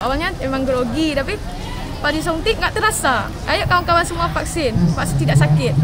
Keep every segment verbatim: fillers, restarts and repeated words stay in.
Awalnya memang grogi, tapi pas disuntik nggak terasa. Ayo kawan-kawan semua vaksin, vaksin tidak sakit.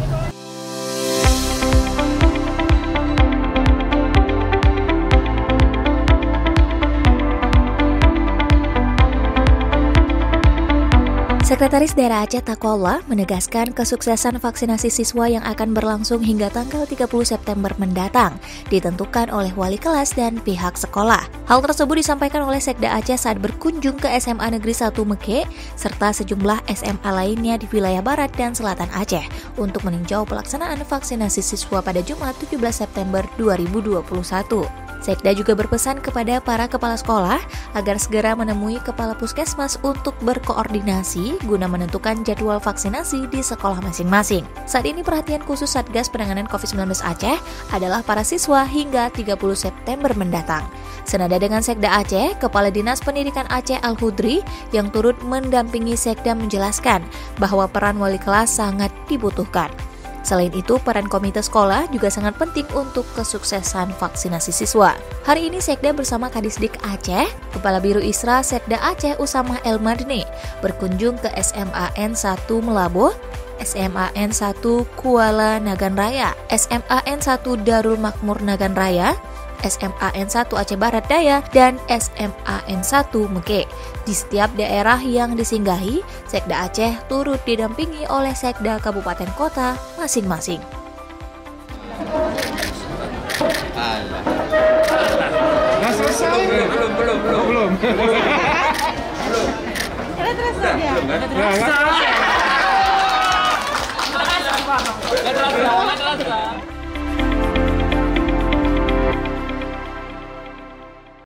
Sekretaris Daerah Aceh Taqwallah menegaskan kesuksesan vaksinasi siswa yang akan berlangsung hingga tanggal tiga puluh September mendatang ditentukan oleh wali kelas dan pihak sekolah. Hal tersebut disampaikan oleh Sekda Aceh saat berkunjung ke S M A Negeri satu Mekhe serta sejumlah S M A lainnya di wilayah barat dan selatan Aceh untuk meninjau pelaksanaan vaksinasi siswa pada Jumat tujuh belas September dua ribu dua puluh satu. Sekda juga berpesan kepada para kepala sekolah agar segera menemui kepala puskesmas untuk berkoordinasi guna menentukan jadwal vaksinasi di sekolah masing-masing. Saat ini perhatian khusus Satgas Penanganan covid sembilan belas Aceh adalah para siswa hingga tiga puluh September mendatang. Senada dengan Sekda Aceh, Kepala Dinas Pendidikan Aceh Al-Hudri yang turut mendampingi Sekda menjelaskan bahwa peran wali kelas sangat dibutuhkan. Selain itu, peran komite sekolah juga sangat penting untuk kesuksesan vaksinasi siswa. Hari ini Sekda bersama Kadisdik Aceh, Kepala Biro Isra Sekda Aceh Usama El Madni berkunjung ke S M A N satu Melaboh, S M A N satu Kuala Nagan Raya, S M A N satu Darul Makmur Nagan Raya, S M A N satu Aceh Barat Daya, dan S M A N satu Mekhe. Di setiap daerah yang disinggahi, Sekda Aceh turut didampingi oleh Sekda Kabupaten Kota masing-masing. Nggak selesai? Belum, belum, belum. Belum. Belum. Nggak terasa dia. Nggak terasa. Nggak terasa. Nggak terasa.